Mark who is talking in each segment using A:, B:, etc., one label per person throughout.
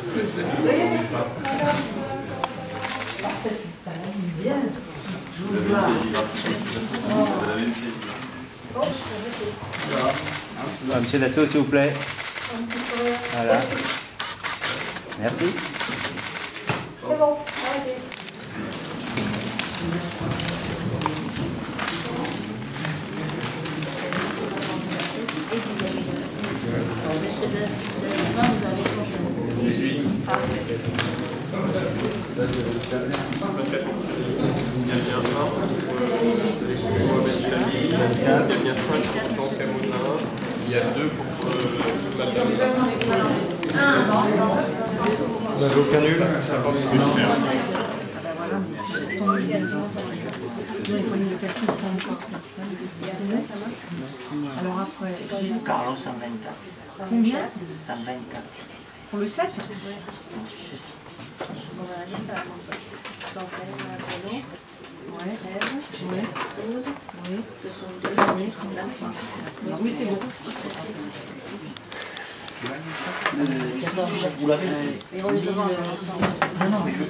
A: Monsieur Dassault, s'il vous plaît. Voilà. Merci.
B: C'est bon, arrêtez.
C: Monsieur Dassault, vous avez 18. Parfait.
D: Il y a bien 1 pour Mohamed Lamy, il y a bien 5 pour Camoulin, il y a 2 pour Madame. Vous n'avez aucun nul? Ça va pas se faire.
B: Alors après,
E: Carlos 124.
B: combien?
E: 124.
B: Pour le 7?
C: Bon, ben, allez, t'as 116 à Bruno.
B: Ouais.
C: 13,
B: Ouais.
C: 12,
B: Oui.
C: 202, 23.
B: Oui, c'est bon.
E: Vous l'avez
C: Et on est devant le
E: Non, non, mais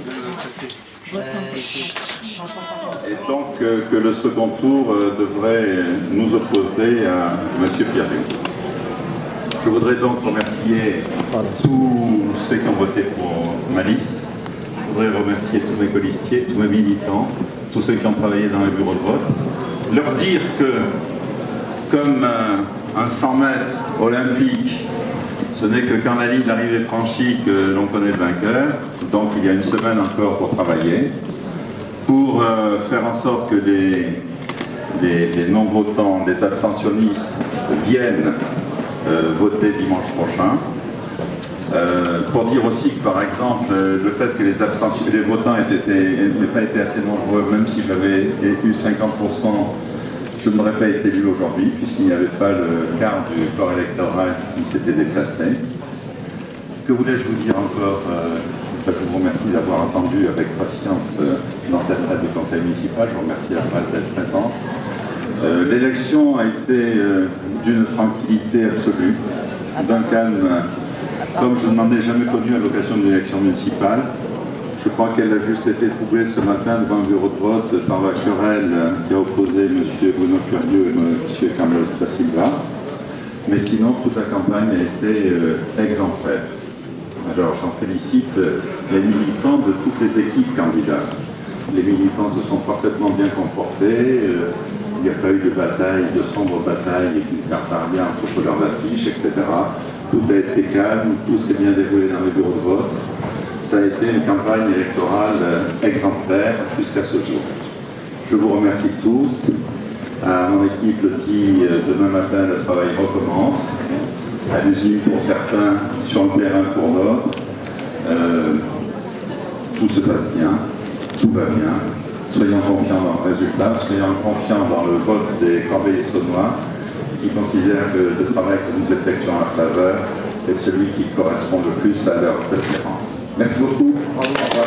F: Et donc que le second tour devrait nous opposer à M. Pierre-Luc. Je voudrais donc remercier tous ceux qui ont voté pour ma liste. Je voudrais remercier tous mes colistiers, tous mes militants, tous ceux qui ont travaillé dans les bureaux de vote. Leur dire que, comme un 100 mètres olympique, ce n'est que quand la ligne d'arrivée est franchie que l'on connaît le vainqueur. Donc il y a une semaine encore pour travailler, pour faire en sorte que les non-votants, les abstentionnistes viennent voter dimanche prochain. Pour dire aussi que, par exemple, le fait que les votants n'aient pas été assez nombreux, même si j'avais eu 50%, je n'aurais pas été élu aujourd'hui, puisqu'il n'y avait pas le quart du corps électoral qui s'était déplacé. Que voulais-je vous dire encore? Je vous remercie d'avoir attendu avec patience dans cette salle du conseil municipal. Je vous remercie la presse d'être présente. L'élection a été d'une tranquillité absolue, d'un calme comme je n'en ai jamais connu à l'occasion d'une élection municipale. Je crois qu'elle a juste été troublée ce matin devant un bureau de vote par la querelle qui a opposé M. Bruno Curieux et M. Carlos da Silva. Mais sinon, toute la campagne a été exemplaire. Alors j'en félicite les militants de toutes les équipes candidates. Les militants se sont parfaitement bien comportés. Il n'y a pas eu de bataille, de sombres batailles qui ne servent à rien entre couleurs d'affiches, etc. Tout a été calme, tout s'est bien déroulé dans les bureaux de vote. Ça a été une campagne électorale exemplaire jusqu'à ce jour. Je vous remercie tous. À mon équipe dit demain matin le travail recommence. À l'usine pour certains, sur le terrain pour d'autres. Tout se passe bien, tout va bien. Soyons confiants dans le résultat, soyons confiants dans le vote des Corbeillers-Saunois qui considèrent que le travail que nous effectuons à leur faveur est celui qui correspond le plus à leurs espérances. Merci beaucoup. Au revoir.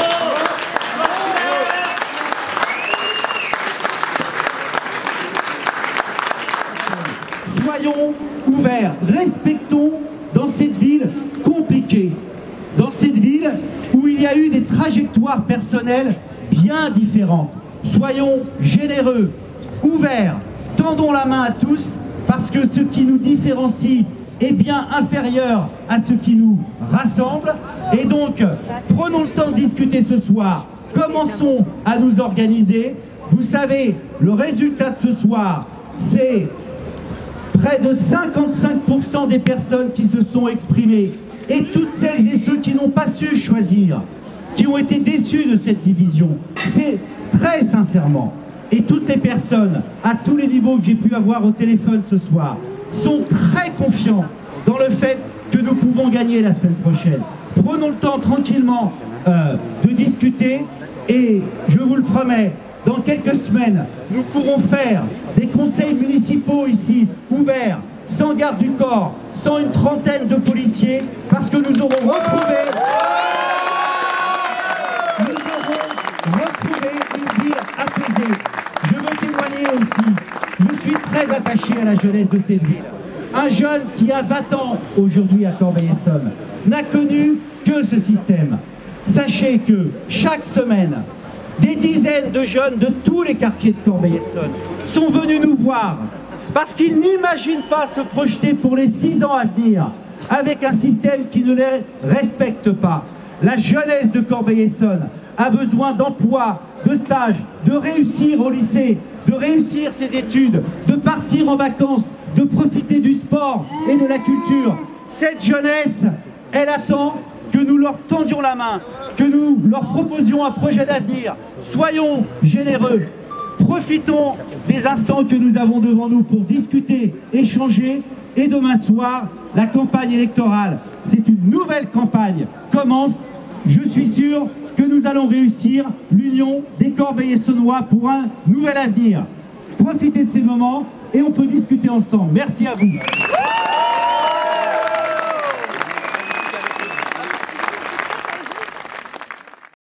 G: Soyons ouverts, respectons dans cette ville compliquée, dans cette ville où il y a eu des trajectoires personnelles bien différentes. Soyons généreux, ouverts, tendons la main à tous parce que ce qui nous différencie est bien inférieur à ce qui nous rassemble. Et donc, prenons le temps de discuter ce soir. Commençons à nous organiser. Vous savez, le résultat de ce soir, c'est près de 55% des personnes qui se sont exprimées et toutes celles et ceux qui n'ont pas su choisir, qui ont été déçus de cette division. C'est très sincèrement. Et toutes les personnes, à tous les niveaux que j'ai pu avoir au téléphone ce soir, sont très confiants dans le fait que nous pouvons gagner la semaine prochaine. Prenons le temps tranquillement de discuter et je vous le promets, dans quelques semaines, nous pourrons faire des conseils municipaux ici, ouverts, sans garde du corps, sans une trentaine de policiers, parce que nous aurons retrouvé une ville apaisée. Je veux témoigner aussi, je suis très attaché à la jeunesse de cette ville. Un jeune qui a 20 ans aujourd'hui à Corbeil-Essonnes n'a connu que ce système. Sachez que chaque semaine, des dizaines de jeunes de tous les quartiers de Corbeil-Essonnes sont venus nous voir parce qu'ils n'imaginent pas se projeter pour les 6 ans à venir avec un système qui ne les respecte pas. La jeunesse de Corbeil-Essonnes a besoin d'emploi, de stage, de réussir au lycée, de réussir ses études, de partir en vacances, de profiter du sport et de la culture. Cette jeunesse, elle attend que nous leur tendions la main, que nous leur proposions un projet d'avenir. Soyons généreux, profitons des instants que nous avons devant nous pour discuter, échanger, et demain soir, la campagne électorale, c'est une nouvelle campagne, commence. Je suis sûr que nous allons réussir l'union des Corbeil-Essonnois pour un nouvel avenir. Profitez de ces moments et on peut discuter ensemble. Merci à vous.